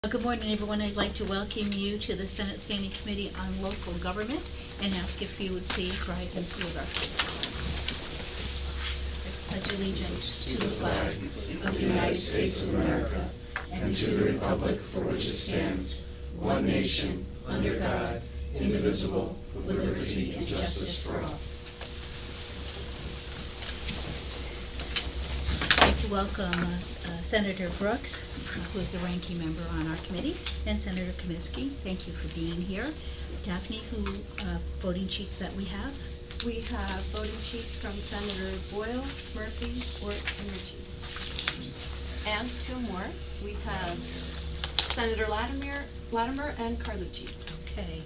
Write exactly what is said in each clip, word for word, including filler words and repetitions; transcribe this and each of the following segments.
Good morning, everyone. I'd like to welcome you to the Senate Standing Committee on Local Government and ask if you would please rise and salute our flag. I pledge allegiance to the flag of the United States of America and to the republic for which it stands, one nation, under God, indivisible, with liberty and justice for all. I'd like to welcome uh, uh, Senator Brooks, who is the ranking member on our committee, and Senator Comiskey. Thank you for being here. Daphne, who uh, voting sheets that we have? We have voting sheets from Senator Boyle, Murphy, Ort, and Ritchie. And two more. We have Senator Latimer, Latimer and Carlucci. Okay.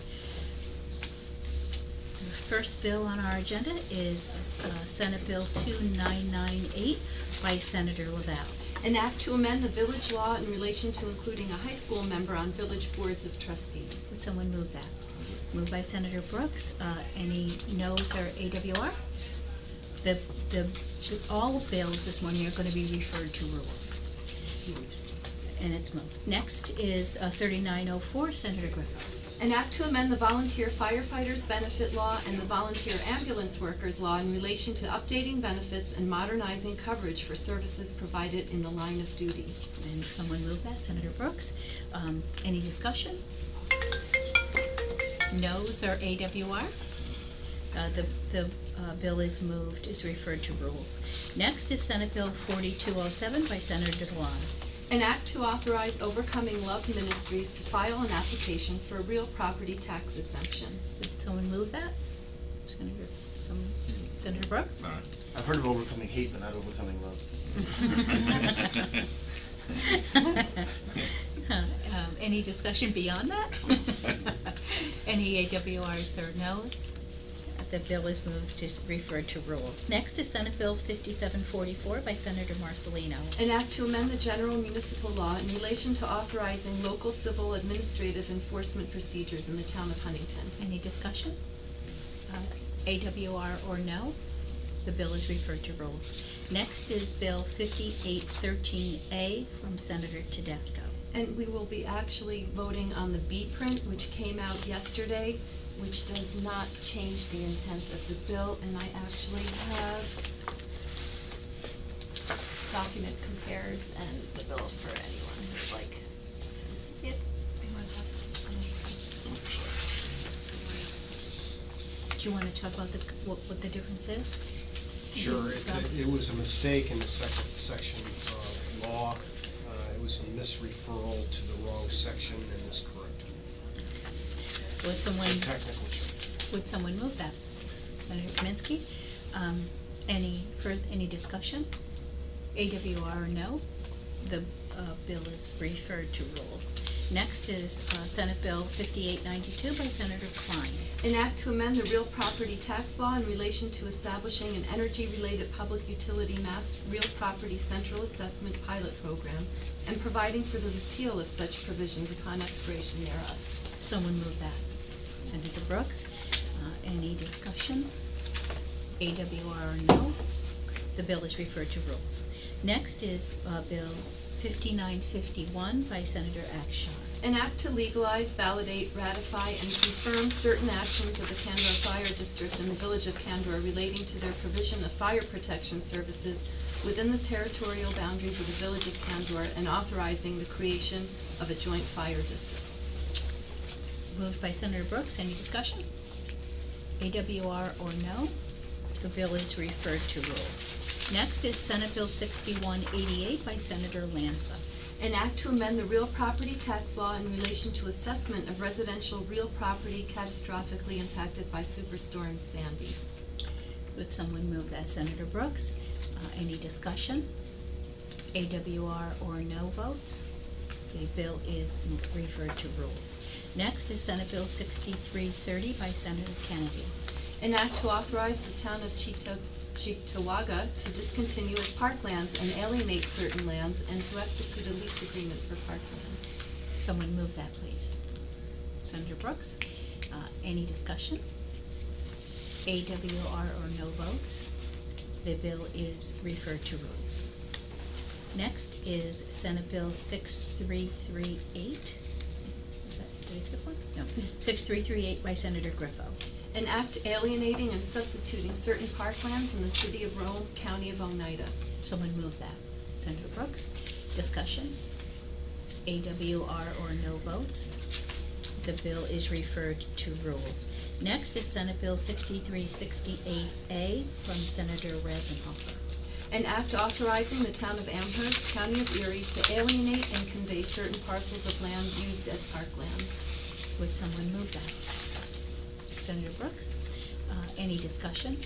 The first bill on our agenda is uh, Senate Bill two nine nine eight by Senator Laval. An act to amend the village law in relation to including a high school member on village boards of trustees. Would someone move that? Moved by Senator Brooks. Uh, any noes or A W R? The, the, all bills this morning are going to be referred to rules. And it's moved. Next is uh, thirty-nine oh four, Senator Griffin. An act to amend the volunteer firefighters benefit law and the volunteer ambulance workers law in relation to updating benefits and modernizing coverage for services provided in the line of duty. And someone move that, Senator Brooks. Um, any discussion? Noes or A W R? Uh, the the uh, bill is moved, is referred to rules. Next is Senate Bill forty-two oh seven by Senator DeLon. An act to authorize Overcoming Love Ministries to file an application for a real property tax exemption. Would someone move that? Senator, someone, Senator Brooks? No. I've heard of overcoming hate, but not overcoming love. um, any discussion beyond that? Any A W Rs or noes? The bill is moved to refer to rules. Next is Senate Bill fifty-seven forty-four by Senator Marcelino. An act to amend the general municipal law in relation to authorizing local civil administrative enforcement procedures in the town of Huntington. Any discussion? Uh, A W R or no? The bill is referred to rules. Next is Bill fifty-eight thirteen A from Senator Tedesco. And we will be actually voting on the B print, which came out yesterday, which does not change the intent of the bill, and I actually have document compares and the bill for anyone who'd like to see it. Do you want to talk about the, what, what the difference is? Sure. It's a, it was a mistake in the second section of law. Uh, it was a misreferral to the wrong section, and it's correct. Would someone, Technical change. would someone move that? Senator Kaminsky? Um, any further, any discussion? A W R or no? The uh, bill is referred to rules. Next is uh, Senate Bill fifty-eight ninety-two by Senator Klein. An act to amend the real property tax law in relation to establishing an energy-related public utility mass real property central assessment pilot program and providing for the repeal of such provisions upon expiration thereof. Someone move that. Senator Brooks. Uh, any discussion? A W R or no? The bill is referred to rules. Next is uh, Bill fifty-nine fifty-one by Senator Akshar. An act to legalize, validate, ratify, and confirm certain actions of the Candor Fire District and the Village of Candor relating to their provision of fire protection services within the territorial boundaries of the Village of Candor and authorizing the creation of a joint fire district. Moved by Senator Brooks. Any discussion? A W R or no? The bill is referred to rules. Next is Senate Bill sixty-one eighty-eight by Senator Lanza. An act to amend the real property tax law in relation to assessment of residential real property catastrophically impacted by Superstorm Sandy. Would someone move that? Senator Brooks. Uh, any discussion? A W R or no votes? The bill is referred to rules. Next is Senate Bill sixty-three thirty by Senator Kennedy. An act to authorize the town of Cheekto- Cheektowaga to discontinue its parklands and alienate certain lands and to execute a lease agreement for parkland. Someone move that, please. Senator Brooks. Uh, any discussion? A W R or no votes? The bill is referred to rules. Next is Senate Bill six three three eight. Is that, did I skip one? No. six three three eight by Senator Griffo. An act alienating and substituting certain parklands in the city of Rome, county of Oneida. Someone move that. Senator Brooks. Discussion. A W R or no votes. The bill is referred to rules. Next is Senate Bill sixty-three sixty-eight A from Senator Rasenhofer. An act authorizing the town of Amherst, county of Erie, to alienate and convey certain parcels of land used as parkland. Would someone move that? Senator Brooks. Uh, any discussion?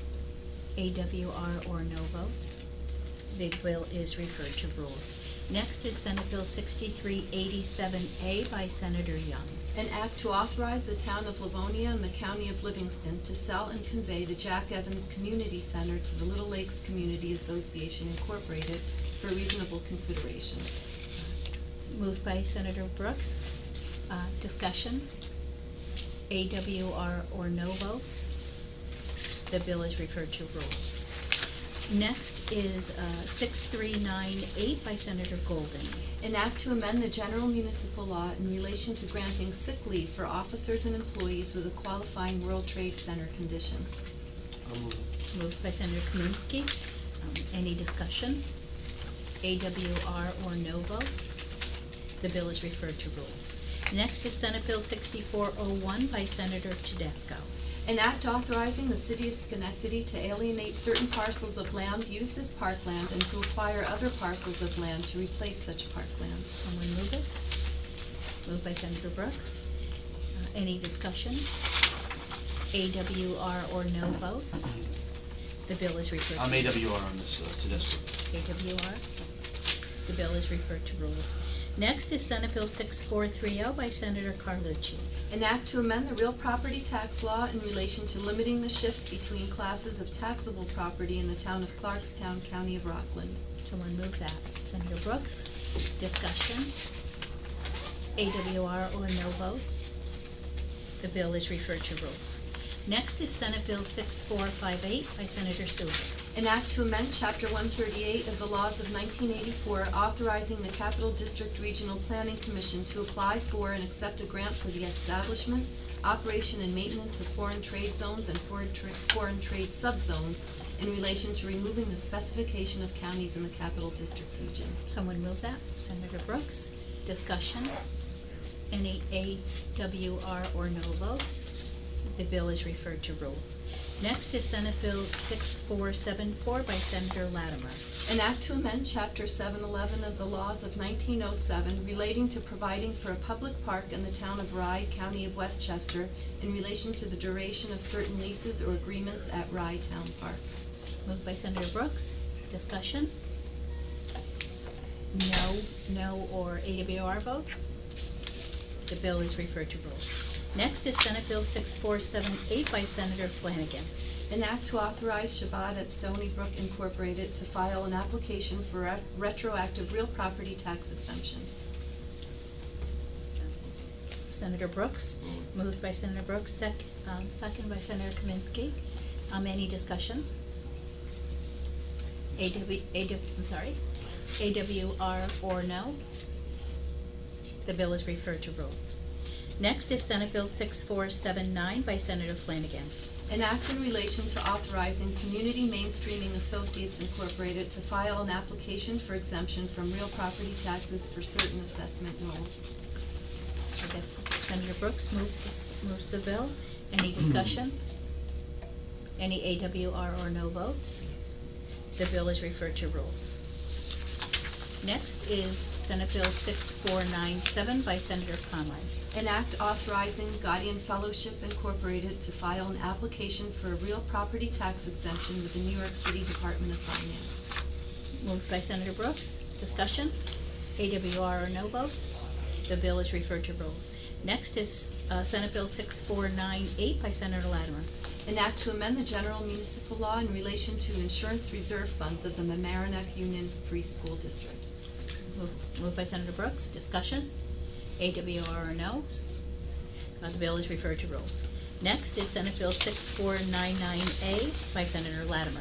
A W R or no votes? The bill is referred to rules. Next is Senate Bill sixty-three eighty-seven A by Senator Young. An act to authorize the town of Livonia and the county of Livingston to sell and convey the Jack Evans Community Center to the Little Lakes Community Association Incorporated for reasonable consideration. Moved by Senator Brooks. Uh, discussion. A W R or no votes? The bill is referred to rules. Next is uh, six three nine eight by Senator Golden. An act to amend the general municipal law in relation to granting sick leave for officers and employees with a qualifying World Trade Center condition. I'll move. Moved by Senator Kaminsky. Um, any discussion? A W R or no votes? The bill is referred to rules. Next is Senate Bill sixty-four oh one by Senator Tedesco. An act authorizing the city of Schenectady to alienate certain parcels of land used as parkland and to acquire other parcels of land to replace such parkland. Someone move it? Moved by Senator Brooks. Uh, any discussion? A W R or no votes? The bill is referred to. I'm A W R on this, uh, Tedesco. A W R. The bill is referred to rules. Next is Senate Bill six four three oh by Senator Carlucci. An act to amend the real property tax law in relation to limiting the shift between classes of taxable property in the town of Clarkstown, county of Rockland. Someone move that. Senator Brooks. Discussion. A W R or no votes? The bill is referred to rules. Next is Senate Bill six four five eight by Senator Sewell. An act to amend Chapter one thirty-eight of the laws of nineteen eighty-four, authorizing the Capital District Regional Planning Commission to apply for and accept a grant for the establishment, operation, and maintenance of foreign trade zones and foreign, tra- foreign trade subzones in relation to removing the specification of counties in the Capital District region. Someone move that. Senator Brooks. Discussion. Any A W R or no votes? The bill is referred to rules. Next is Senate Bill six four seven four by Senator Latimer. An act to amend Chapter seven eleven of the laws of nineteen oh seven relating to providing for a public park in the town of Rye, county of Westchester, in relation to the duration of certain leases or agreements at Rye Town Park. Moved by Senator Brooks. Discussion. No, no, or A W R votes? The bill is referred to rules. Next is Senate Bill six four seven eight by Senator Flanagan. An act to authorize Shabbat at Stony Brook Incorporated to file an application for ret- retroactive real property tax exemption. Senator Brooks. Moved by Senator Brooks, sec, um, second by Senator Kaminsky. Um, any discussion? A W, A W, I'm sorry, A W R or no? The bill is referred to rules. Next is Senate Bill six four seven nine by Senator Flanagan. An act in relation to authorizing Community Mainstreaming Associates Incorporated to file an application for exemption from real property taxes for certain assessment rules. Okay. Senator Brooks moved, moves the bill. Any discussion? Any A W R or no votes? The bill is referred to rules. Next is Senate Bill six four nine seven by Senator Conley. An act authorizing Guardian Fellowship Incorporated to file an application for a real property tax exemption with the New York City Department of Finance. Moved by Senator Brooks. Discussion? A W R or no votes? The bill is referred to rules. Next is uh, Senate Bill six four nine eight by Senator Latimer. An act to amend the general municipal law in relation to insurance reserve funds of the Mamaroneck Union Free School District. Moved, moved by Senator Brooks. Discussion? A W R or no? Uh, the bill is referred to rules. Next is Senate Bill six four nine nine A by Senator Latimer.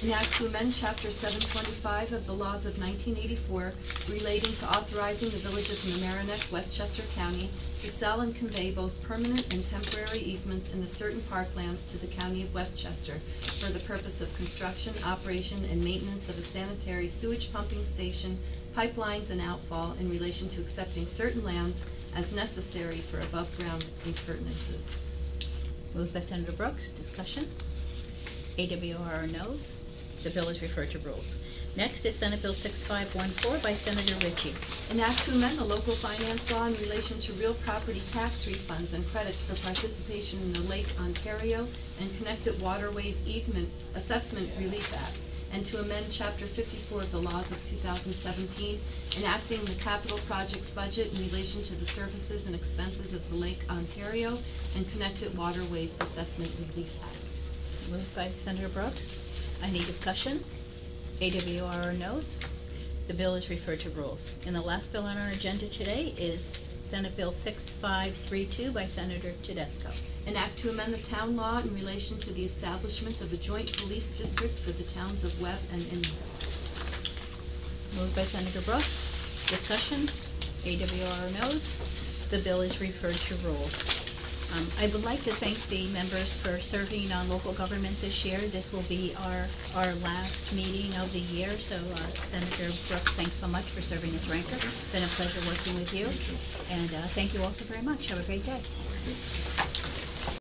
An act to amend Chapter seven twenty-five of the laws of nineteen eighty-four relating to authorizing the Village of Mamaroneck, Westchester County, to sell and convey both permanent and temporary easements in the certain parklands to the County of Westchester for the purpose of construction, operation, and maintenance of a sanitary sewage pumping station, pipelines, and outfall in relation to accepting certain lands as necessary for above-ground appurtenances. Moved by Senator Brooks, discussion. A W R knows. The bill is referred to rules. Next is Senate Bill six five one four by Senator Ritchie. An act to amend the local finance law in relation to real property tax refunds and credits for participation in the Lake Ontario and Connected Waterways Easement Assessment Relief Act, and to amend Chapter fifty-four of the laws of two thousand seventeen, enacting the capital projects budget in relation to the services and expenses of the Lake Ontario and Connected Waterways Assessment Relief Act. Moved by Senator Brooks. Any discussion? A W R knows. The bill is referred to rules. And the last bill on our agenda today is Senate Bill six five three two by Senator Tedesco. An act to amend the town law in relation to the establishment of a joint police district for the towns of Webb and Inman. Moved by Senator Brooks. Discussion? A W R knows. The bill is referred to rules. Um, I would like to thank the members for serving on local government this year. This will be our, our last meeting of the year, so uh, Senator Brooks, thanks so much for serving as ranker. Been a pleasure working with you. And uh, thank you all so very much. Have a great day.